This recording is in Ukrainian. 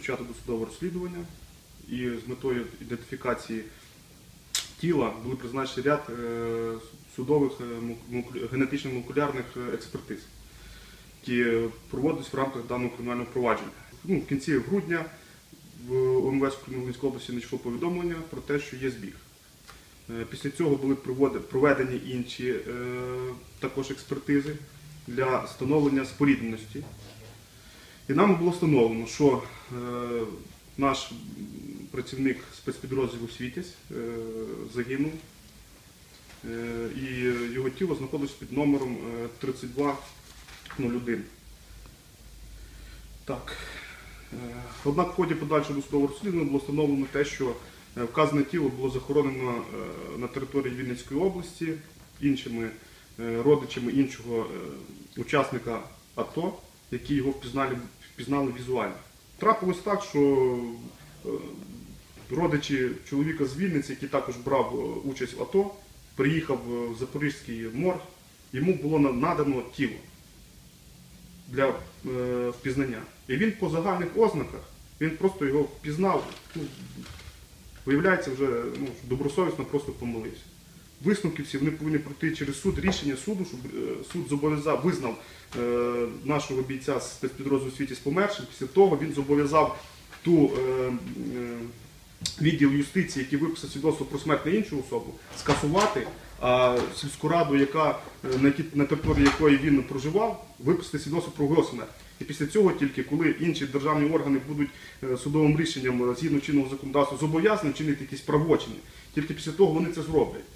розпочато досудове розслідування і з метою ідентифікації тіла були призначені ряд судових генетично-молекулярних експертиз, які проводились в рамках даного кримінального провадження. В кінці грудня в ОМВС Хмельницької області надійшло повідомлення про те, що є збіг. Після цього були проведені інші також експертизи для встановлення спорідненості. І нам було встановлено, що наш працівник спецпідрозділу «Світязь» загинув, і його тіло знаходиться під номером 3201. Так. Однак в ході подальшого досудового розслідування було встановлено те, що вказане тіло було захоронено на території Вінницької області іншими родичами іншого учасника АТО, які його впізнали візуально. Трапилось так, що родичі чоловіка з Вінниці, який також брав участь в АТО, приїхав в Запорізький морг, йому було надано тіло для впізнання. І він по загальних ознаках, він просто його впізнав, виявляється, вже добросовісно просто помилився. Висновки всі вони повинні пройти через суд, рішення суду, щоб суд визнав нашого бійця з спецпідрозділу «Світязь» помершим. Після того він зобов'язав відділ юстиції, який виписав свідоцтво про смерть на іншу особу, скасувати, а сільську раду, на території якої він проживав, виписати свідоцтво про його смерть. І після цього тільки, коли інші державні органи будуть судовим рішенням згідно чинного законодавства зобов'язані вчинити якісь правочини, тільки після того вони це зроблять.